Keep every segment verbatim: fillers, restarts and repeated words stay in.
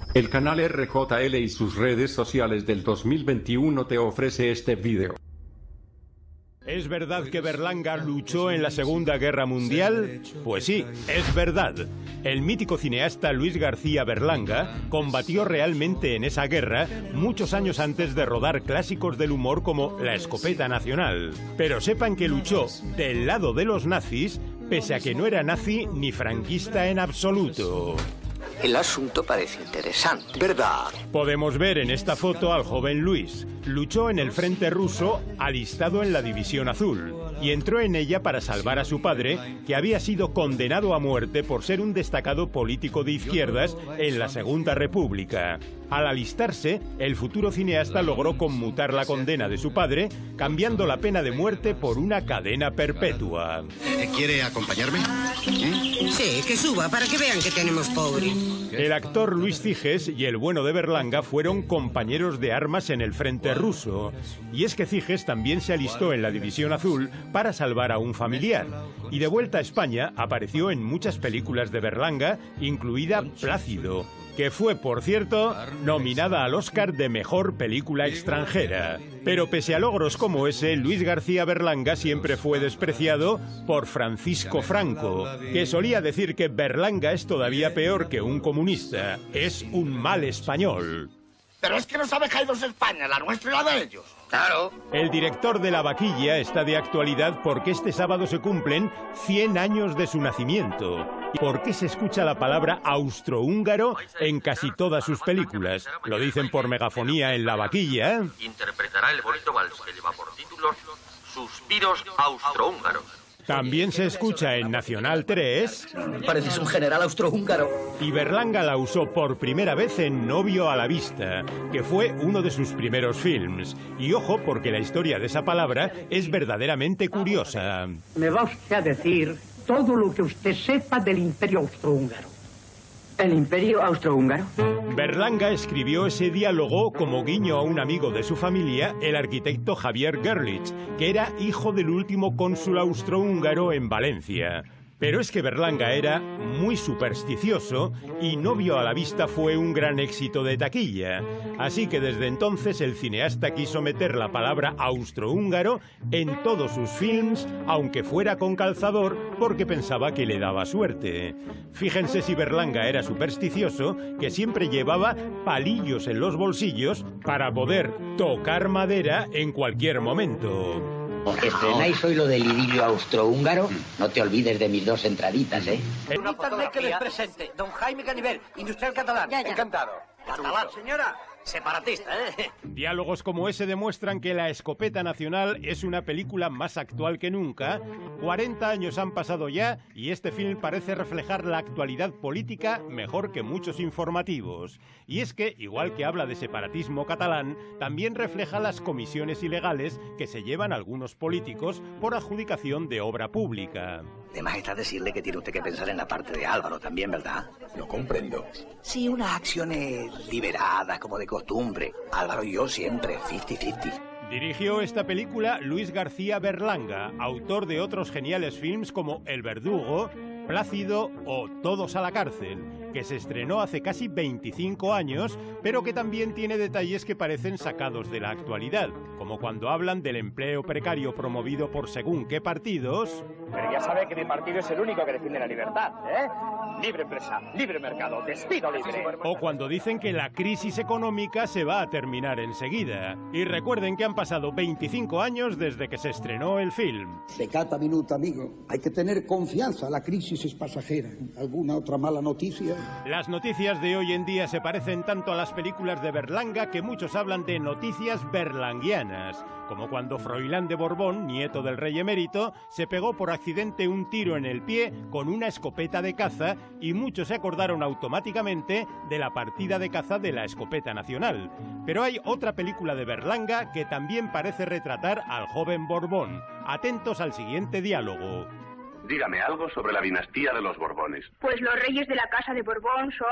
El canal R J L y sus redes sociales del dos mil veintiuno te ofrece este video. ¿Es verdad que Berlanga luchó en la Segunda Guerra Mundial? Pues sí, es verdad. El mítico cineasta Luis García Berlanga combatió realmente en esa guerra muchos años antes de rodar clásicos del humor como La Escopeta Nacional. Pero sepan que luchó del lado de los nazis, pese a que no era nazi ni franquista en absoluto. El asunto parece interesante, ¿verdad? Podemos ver en esta foto al joven Luis. Luchó en el frente ruso alistado en la División Azul y entró en ella para salvar a su padre, que había sido condenado a muerte por ser un destacado político de izquierdas en la Segunda República. Al alistarse, el futuro cineasta logró conmutar la condena de su padre, cambiando la pena de muerte por una cadena perpetua. ¿Quiere acompañarme? ¿Eh? Sí, que suba para que vean que tenemos pobre. El actor Luis Ciges y el bueno de Berlanga fueron compañeros de armas en el frente ruso. Y es que Ciges también se alistó en la División Azul para salvar a un familiar. Y de vuelta a España apareció en muchas películas de Berlanga, incluida Plácido, que fue, por cierto, nominada al Oscar de Mejor Película Extranjera. Pero pese a logros como ese, Luis García Berlanga siempre fue despreciado por Francisco Franco, que solía decir que Berlanga es todavía peor que un comunista, es un mal español. Pero es que no sabe que hay dos Españas, la nuestra y la de ellos. Claro. El director de La Vaquilla está de actualidad porque este sábado se cumplen cien años de su nacimiento. ¿Y por qué se escucha la palabra austrohúngaro en casi todas sus películas? Lo dicen por megafonía en La Vaquilla. Interpretará el bonito vals que lleva por título Suspiros austrohúngaros. También se escucha en Nacional tres. Pareces un general austrohúngaro. Y Berlanga la usó por primera vez en Novio a la vista, que fue uno de sus primeros films. Y ojo, porque la historia de esa palabra es verdaderamente curiosa. Me va usted a decir todo lo que usted sepa del Imperio Austrohúngaro. ¿El Imperio Austrohúngaro? Berlanga escribió ese diálogo como guiño a un amigo de su familia, el arquitecto Javier Gerlich, que era hijo del último cónsul austrohúngaro en Valencia. Pero es que Berlanga era muy supersticioso y Novio a la vista fue un gran éxito de taquilla. Así que desde entonces el cineasta quiso meter la palabra austrohúngaro en todos sus films, aunque fuera con calzador, porque pensaba que le daba suerte. Fíjense si Berlanga era supersticioso, que siempre llevaba palillos en los bolsillos para poder tocar madera en cualquier momento. ¿Estrenáis hoy lo del idilio austrohúngaro? No te olvides de mis dos entraditas, ¿eh? Permítanme que les presente. Don Jaime Caniver, industrial catalán. Ya, ya. Encantado. Catalán, señora. Separatista, ¿eh? Diálogos como ese demuestran que La Escopeta Nacional es una película más actual que nunca. cuarenta años han pasado ya y este film parece reflejar la actualidad política mejor que muchos informativos. Y es que, igual que habla de separatismo catalán, también refleja las comisiones ilegales que se llevan algunos políticos por adjudicación de obra pública. De más está decirle que tiene usted que pensar en la parte de Álvaro también, ¿verdad? Lo comprendo. Sí, unas acciones liberadas como de costumbre. Álvaro y yo siempre, cincuenta cincuenta. Dirigió esta película Luis García Berlanga, autor de otros geniales films como El Verdugo, Plácido o Todos a la cárcel, que se estrenó hace casi veinticinco años, pero que también tiene detalles que parecen sacados de la actualidad, como cuando hablan del empleo precario promovido por según qué partidos. Pero ya sabe que mi partido es el único que defiende la libertad, ¿eh? Libre empresa, libre mercado, despido libre. O cuando dicen que la crisis económica se va a terminar enseguida. Y recuerden que han pasado veinticinco años desde que se estrenó el film. De cada minuto, amigo. Hay que tener confianza, la crisis es pasajera. ¿Alguna otra mala noticia? Las noticias de hoy en día se parecen tanto a las películas de Berlanga que muchos hablan de noticias berlanguianas, como cuando Froilán de Borbón, nieto del rey emérito, se pegó por accidente un tiro en el pie con una escopeta de caza y muchos se acordaron automáticamente de la partida de caza de La Escopeta Nacional. Pero hay otra película de Berlanga que también parece retratar al joven Borbón. Atentos al siguiente diálogo. Dígame algo sobre la dinastía de los Borbones. Pues los reyes de la casa de Borbón son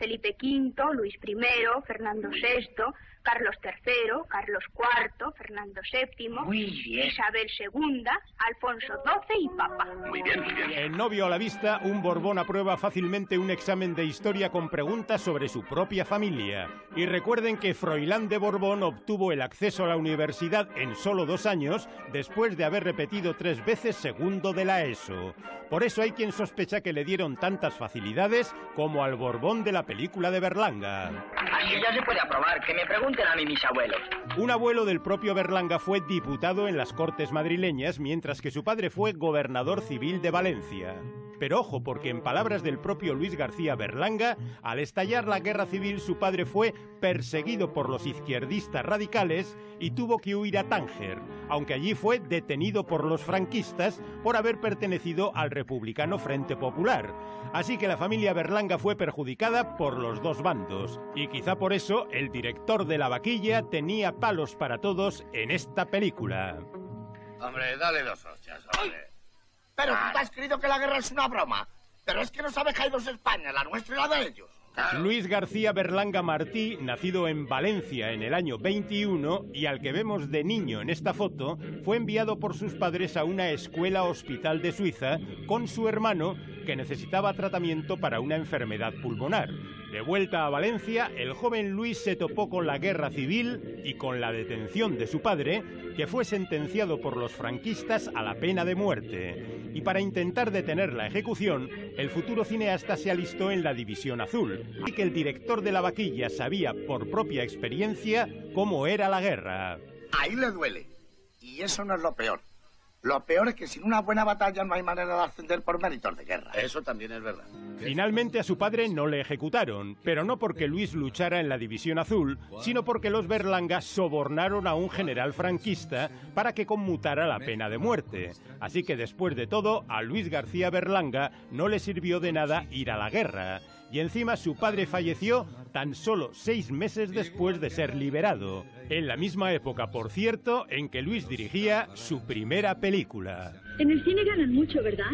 Felipe quinto, Luis primero, Fernando sexto, Carlos tercero, Carlos cuarto, Fernando séptimo, Isabel segunda, Alfonso doce y Papa. Muy bien, muy bien. En Novio a la vista, un Borbón aprueba fácilmente un examen de historia con preguntas sobre su propia familia. Y recuerden que Froilán de Borbón obtuvo el acceso a la universidad en solo dos años, después de haber repetido tres veces segundo de la ESO. Por eso hay quien sospecha que le dieron tantas facilidades como al Borbón de la película de Berlanga. Así ya se puede aprobar, que me pregunten a mí mis abuelos. Un abuelo del propio Berlanga fue diputado en las Cortes madrileñas, mientras que su padre fue gobernador civil de Valencia. Pero ojo, porque en palabras del propio Luis García Berlanga, al estallar la guerra civil su padre fue perseguido por los izquierdistas radicales y tuvo que huir a Tánger, aunque allí fue detenido por los franquistas por haber pertenecido al republicano Frente Popular. Así que la familia Berlanga fue perjudicada por los dos bandos. Y quizá por eso el director de La Vaquilla tenía palos para todos en esta película. Hombre, dale dos hostias, hombre. Pero tú te has creído que la guerra es una broma. Pero es que no sabes que hay dos Españas, la nuestra y la de ellos. Claro. Luis García Berlanga Martí, nacido en Valencia en el año veintiuno y al que vemos de niño en esta foto, fue enviado por sus padres a una escuela hospital de Suiza con su hermano que necesitaba tratamiento para una enfermedad pulmonar. De vuelta a Valencia, el joven Luis se topó con la guerra civil y con la detención de su padre, que fue sentenciado por los franquistas a la pena de muerte. Y para intentar detener la ejecución, el futuro cineasta se alistó en la División Azul, y que el director de La Vaquilla sabía por propia experiencia cómo era la guerra. Ahí le duele. Y eso no es lo peor. Lo peor es que sin una buena batalla no hay manera de ascender por méritos de guerra. Eso también es verdad. Finalmente a su padre no le ejecutaron, pero no porque Luis luchara en la División Azul, sino porque los Berlanga sobornaron a un general franquista para que conmutara la pena de muerte. Así que después de todo, a Luis García Berlanga no le sirvió de nada ir a la guerra. Y encima su padre falleció tan solo seis meses después de ser liberado. En la misma época, por cierto, en que Luis dirigía su primera película. En el cine ganan mucho, ¿verdad?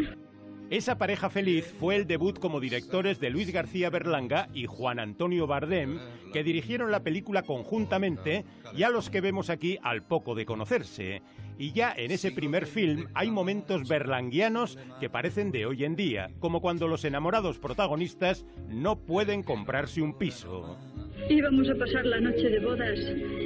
Esa pareja feliz fue el debut como directores de Luis García Berlanga y Juan Antonio Bardem, que dirigieron la película conjuntamente y a los que vemos aquí al poco de conocerse. Y ya en ese primer film hay momentos berlanguianos que parecen de hoy en día, como cuando los enamorados protagonistas no pueden comprarse un piso. Íbamos a pasar la noche de bodas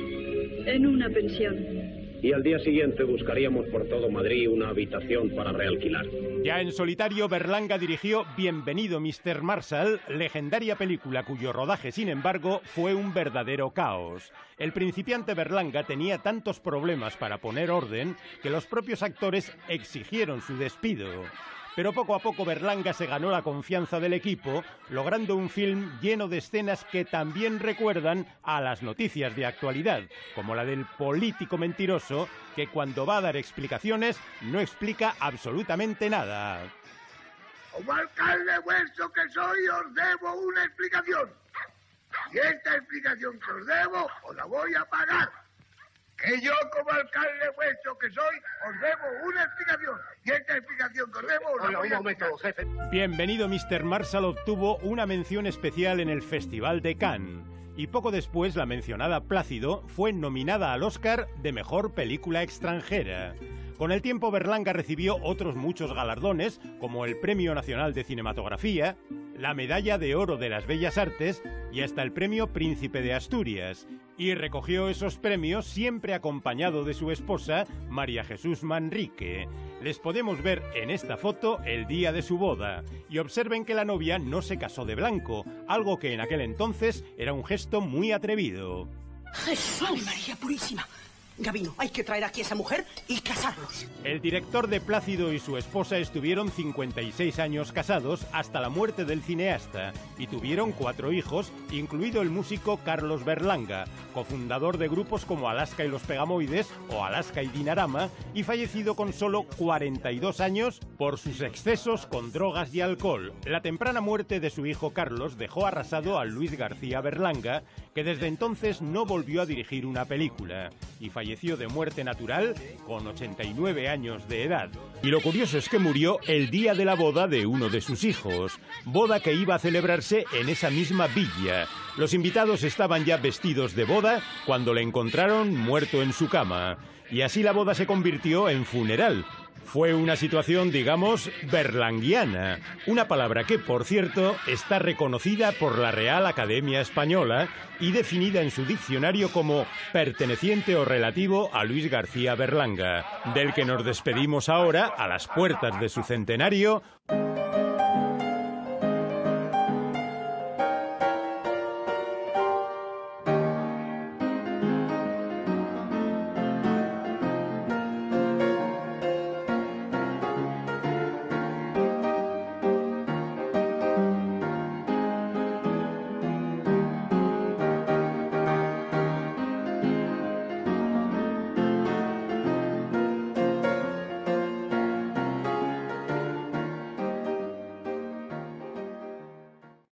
en una pensión. Y al día siguiente buscaríamos por todo Madrid una habitación para realquilar. Ya en solitario, Berlanga dirigió Bienvenido mister Marshall, legendaria película cuyo rodaje, sin embargo, fue un verdadero caos. El principiante Berlanga tenía tantos problemas para poner orden que los propios actores exigieron su despido. Pero poco a poco Berlanga se ganó la confianza del equipo, logrando un film lleno de escenas que también recuerdan a las noticias de actualidad, como la del político mentiroso que cuando va a dar explicaciones no explica absolutamente nada. Como alcalde vuestro que soy, os debo una explicación. Y esta explicación que os debo, os la voy a pagar. Que yo, como alcalde vuestro que soy, os debo una explicación. Y esta explicación que os debo, os la voy a pagar. Jefe. Bienvenido mister Marshall obtuvo una mención especial en el Festival de Cannes. Y poco después, la mencionada Plácido fue nominada al Oscar de Mejor Película Extranjera. Con el tiempo, Berlanga recibió otros muchos galardones, como el Premio Nacional de Cinematografía, la Medalla de Oro de las Bellas Artes y hasta el Premio Príncipe de Asturias. Y recogió esos premios siempre acompañado de su esposa, María Jesús Manrique. Les podemos ver en esta foto el día de su boda. Y observen que la novia no se casó de blanco, algo que en aquel entonces era un gesto muy atrevido. ¡Jesús! María Purísima. Gabino, hay que traer aquí a esa mujer y casarlos. El director de Plácido y su esposa estuvieron cincuenta y seis años casados hasta la muerte del cineasta y tuvieron cuatro hijos, incluido el músico Carlos Berlanga, cofundador de grupos como Alaska y los Pegamoides o Alaska y Dinarama, y fallecido con solo cuarenta y dos años por sus excesos con drogas y alcohol. La temprana muerte de su hijo Carlos dejó arrasado a Luis García Berlanga, que desde entonces no volvió a dirigir una película, y falleció falleció de muerte natural con ochenta y nueve años de edad. Y lo curioso es que murió el día de la boda de uno de sus hijos, boda que iba a celebrarse en esa misma villa. Los invitados estaban ya vestidos de boda cuando le encontraron muerto en su cama. Y así la boda se convirtió en funeral. Fue una situación, digamos, berlanguiana, una palabra que, por cierto, está reconocida por la Real Academia Española y definida en su diccionario como perteneciente o relativo a Luis García Berlanga, del que nos despedimos ahora a las puertas de su centenario.